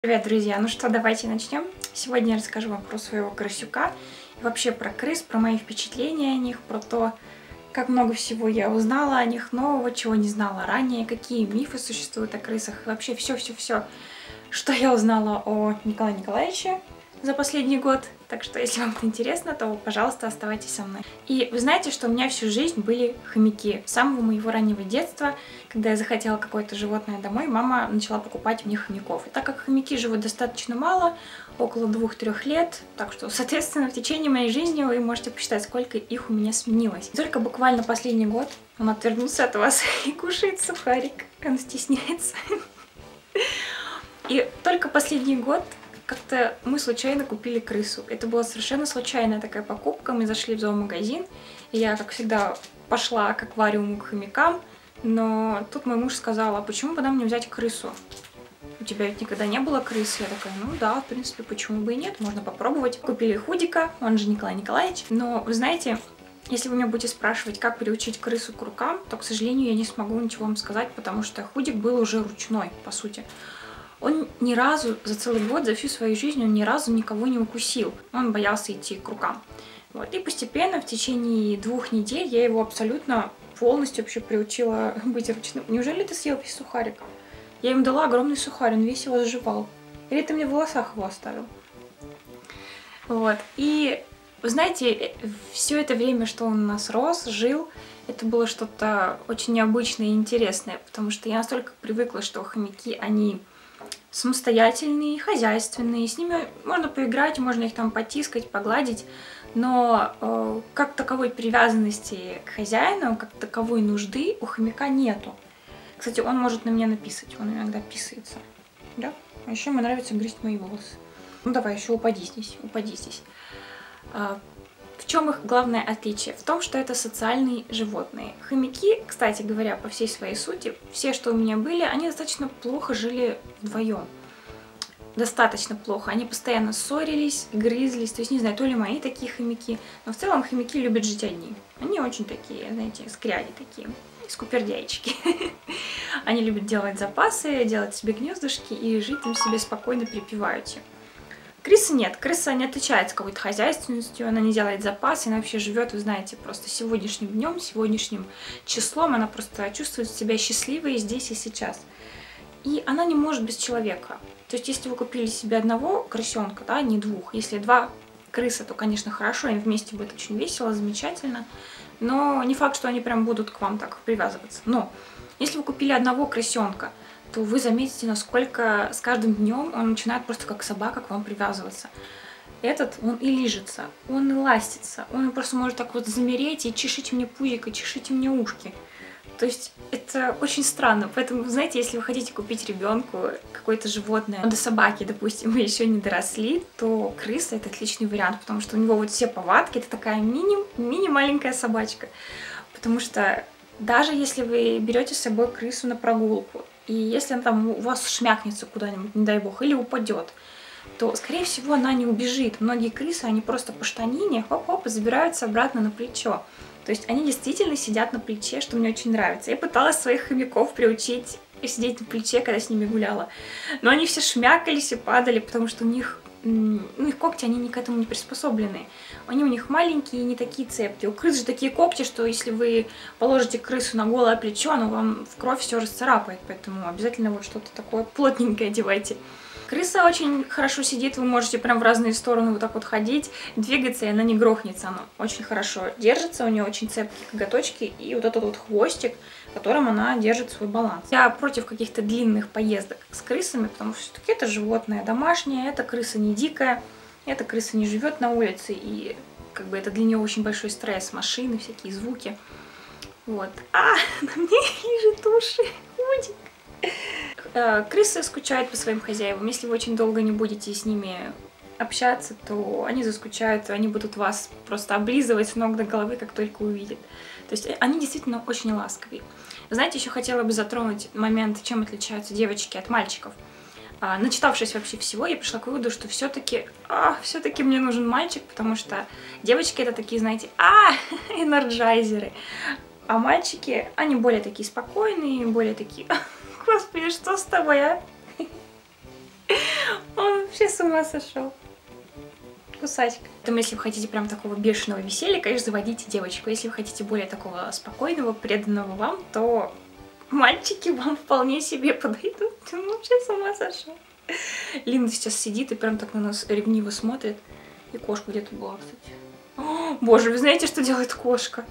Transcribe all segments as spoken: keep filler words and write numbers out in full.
Привет, друзья! Ну что, давайте начнем. Сегодня я расскажу вам про своего крысюка, и вообще про крыс, про мои впечатления о них, про то, как много всего я узнала о них нового, чего не знала ранее, какие мифы существуют о крысах, и вообще все-все-все, что я узнала о Николае Николаевиче за последний год. Так что, если вам это интересно, то, пожалуйста, оставайтесь со мной. И вы знаете, что у меня всю жизнь были хомяки. С самого моего раннего детства, когда я захотела какое-то животное домой, мама начала покупать у них хомяков. И так как хомяки живут достаточно мало, около двух-трех лет, так что, соответственно, в течение моей жизни вы можете посчитать, сколько их у меня сменилось. Только буквально последний год он отвернулся от вас и кушает сухарик. Он стесняется. И только последний год как-то мы случайно купили крысу. Это была совершенно случайная такая покупка. Мы зашли в зоомагазин, и я, как всегда, пошла к аквариуму к хомякам, но тут мой муж сказал: а почему бы нам не взять крысу? У тебя ведь никогда не было крысы? Я такая: ну да, в принципе, почему бы и нет, можно попробовать. Купили Худика, он же Николай Николаевич. Но, вы знаете, если вы меня будете спрашивать, как приучить крысу к рукам, то, к сожалению, я не смогу ничего вам сказать, потому что Худик был уже ручной, по сути. Он ни разу за целый год, за всю свою жизнь, он ни разу никого не укусил. Он боялся идти к рукам. Вот. И постепенно, в течение двух недель, я его абсолютно полностью вообще приучила быть ручным. Неужели ты съел весь сухарик? Я ему дала огромный сухарь, он весь его заживал. Или ты мне в волосах его оставил? Вот. И, вы знаете, все это время, что он у нас рос, жил, это было что-то очень необычное и интересное, потому что я настолько привыкла, что хомяки, они самостоятельные, хозяйственные, с ними можно поиграть, можно их там потискать, погладить, но э, как таковой привязанности к хозяину, как таковой нужды у хомяка нету. Кстати, он может на меня написать, он иногда писается, да? А еще ему нравится грызть мои волосы. Ну давай, еще упади здесь, упади здесь. А, в чем их главное отличие? В том, что это социальные животные. Хомяки, кстати говоря, по всей своей сути, все, что у меня были, они достаточно плохо жили вдвоем. Достаточно плохо. Они постоянно ссорились, грызлись. То есть, не знаю, то ли мои такие хомяки, но в целом хомяки любят жить одни. Они очень такие, знаете, скряги такие, скупердяйчики. Они любят делать запасы, делать себе гнездышки и жить там себе спокойно припеваючи. Крысы нет. Крыса не отличается какой-то хозяйственностью, она не делает запасы, она вообще живет, вы знаете, просто сегодняшним днем, сегодняшним числом, она просто чувствует себя счастливой здесь и сейчас. И она не может без человека. То есть, если вы купили себе одного крысенка, да, не двух, если два крысы, то, конечно, хорошо, им вместе будет очень весело, замечательно, но не факт, что они прям будут к вам так привязываться. Но если вы купили одного крысенка, то вы заметите, насколько с каждым днем он начинает просто как собака к вам привязываться. Этот, он и лижется, он и ластится, он просто может так вот замереть и чешите мне пузик, и чешите мне ушки. То есть это очень странно. Поэтому, знаете, если вы хотите купить ребенку какое-то животное, до собаки, допустим, вы еще не доросли, то крыса — это отличный вариант, потому что у него вот все повадки, это такая мини, мини-маленькая собачка. Потому что даже если вы берете с собой крысу на прогулку, и если она там у вас шмякнется куда-нибудь, не дай бог, или упадет, то, скорее всего, она не убежит. Многие крысы, они просто по штанине, хоп-хоп, и забираются обратно на плечо. То есть они действительно сидят на плече, что мне очень нравится. Я пыталась своих хомяков приучить сидеть на плече, когда с ними гуляла. Но они все шмякались и падали, потому что у них, ну, их когти, они ни к этому не приспособлены. Они у них маленькие и не такие цепкие. У крыс же такие когти, что если вы положите крысу на голое плечо, оно вам в кровь все расцарапает. Поэтому обязательно вот что-то такое плотненькое одевайте. Крыса очень хорошо сидит, вы можете прям в разные стороны вот так вот ходить, двигаться, и она не грохнется. Она очень хорошо держится, у нее очень цепкие коготочки и вот этот вот хвостик, которым она держит свой баланс. Я против каких-то длинных поездок с крысами, потому что все-таки это животное домашнее, эта крыса не дикая, эта крыса не живет на улице, и как бы это для нее очень большой стресс, машины, всякие звуки. Вот. А, на мне лежит уши, Худик. Крысы скучают по своим хозяевам. Если вы очень долго не будете с ними общаться, то они заскучают, они будут вас просто облизывать с ног до головы, как только увидят. То есть они действительно очень ласковые. Знаете, еще хотела бы затронуть момент, чем отличаются девочки от мальчиков. Начитавшись вообще всего, я пришла к выводу, что все-таки а, все-таки мне нужен мальчик, потому что девочки — это такие, знаете, а, энерджайзеры. А мальчики, они более такие спокойные, более такие... Господи, что с тобой, а? вообще с ума сошел. Кусачка. Поэтому, если вы хотите прям такого бешеного веселья, конечно, заводите девочку. Если вы хотите более такого спокойного, преданного вам, то мальчики вам вполне себе подойдут. Он вообще с ума сошел. Линда сейчас сидит и прям так на нас ревниво смотрит. И кошка где-то была, кстати. О, боже, вы знаете, что делает кошка?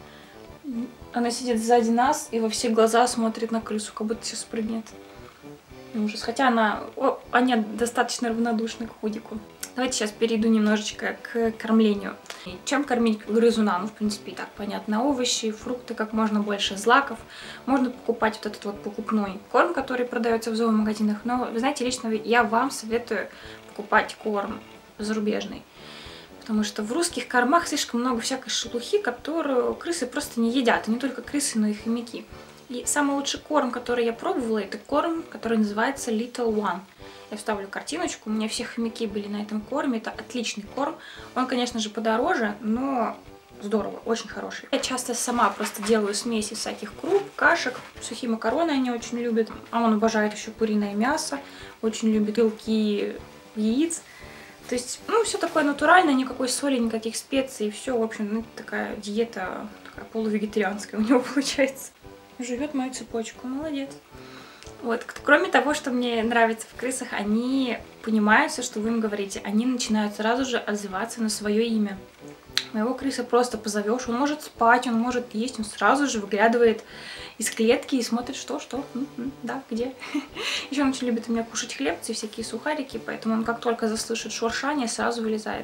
Она сидит сзади нас и во все глаза смотрит на крысу, как будто сейчас спрыгнет. Ужас. Хотя она, о, они достаточно равнодушны к худику. Давайте сейчас перейду немножечко к кормлению. Чем кормить грызуна? Ну, в принципе, и так понятно. Овощи, фрукты, как можно больше, злаков. Можно покупать вот этот вот покупной корм, который продается в зоомагазинах. Но, вы знаете, лично я вам советую покупать корм зарубежный. Потому что в русских кормах слишком много всякой шелухи, которую крысы просто не едят. И не только крысы, но и хомяки. И самый лучший корм, который я пробовала, это корм, который называется Little One. Я вставлю картиночку, у меня все хомяки были на этом корме, это отличный корм. Он, конечно же, подороже, но здорово, очень хороший. Я часто сама просто делаю смеси всяких круп, кашек, сухие макароны они очень любят. А он обожает еще куриное мясо, очень любит белки яиц. То есть, ну, все такое натуральное, никакой соли, никаких специй, все, в общем, ну, такая диета, такая полувегетарианская у него получается. Живет мою цепочку, молодец. Вот, кроме того, что мне нравится в крысах, они понимают все, что вы им говорите. Они начинают сразу же отзываться на свое имя. Моего крыса просто позовешь, он может спать, он может есть, он сразу же выглядывает из клетки и смотрит, что, что, м-м, да, где. Еще он очень любит у меня кушать хлебцы, всякие сухарики, поэтому он как только заслышит шуршание, сразу вылезает.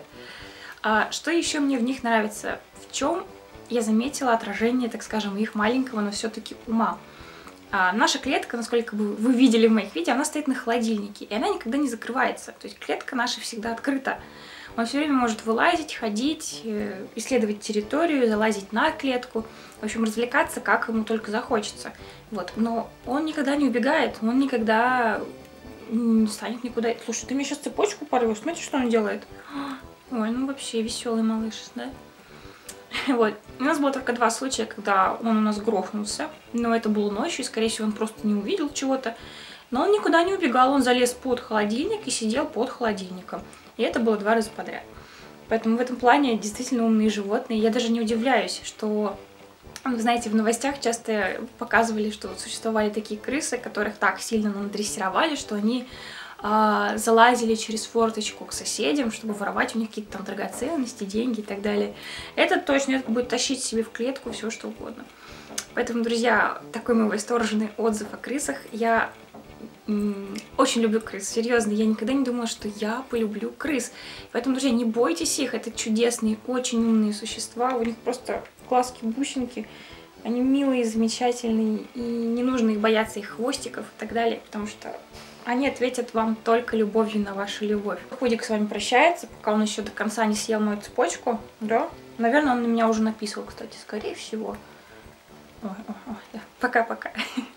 А что еще мне в них нравится? В чем я заметила отражение, так скажем, их маленького, но все-таки ума. А наша клетка, насколько бы вы видели в моих видео, она стоит на холодильнике, и она никогда не закрывается. То есть клетка наша всегда открыта. Он все время может вылазить, ходить, исследовать территорию, залазить на клетку, в общем, развлекаться, как ему только захочется. Вот. Но он никогда не убегает, он никогда не станет никуда. Слушай, ты мне сейчас цепочку порвешь, смотри, что он делает. Ой, ну вообще веселый малыш, да? Вот. У нас было только два случая, когда он у нас грохнулся, но это было ночью, и, скорее всего, он просто не увидел чего-то. Но он никуда не убегал, он залез под холодильник и сидел под холодильником. И это было два раза подряд. Поэтому в этом плане действительно умные животные. Я даже не удивляюсь, что, вы знаете, в новостях часто показывали, что существовали такие крысы, которых так сильно надрессировали, что они а, залазили через форточку к соседям, чтобы воровать у них какие-то там драгоценности, деньги и так далее. Этот точно этот будет тащить себе в клетку все что угодно. Поэтому, друзья, такой мой восторженный отзыв о крысах. Я очень люблю крыс, серьезно, я никогда не думала, что я полюблю крыс. Поэтому, друзья, не бойтесь их, это чудесные, очень умные существа, у них просто глазки-бусинки, они милые, замечательные, и не нужно их бояться, их хвостиков и так далее, потому что они ответят вам только любовью на вашу любовь. Худик с вами прощается, пока он еще до конца не съел мою цепочку, да? Наверное, он на меня уже написал, кстати, скорее всего. Пока-пока.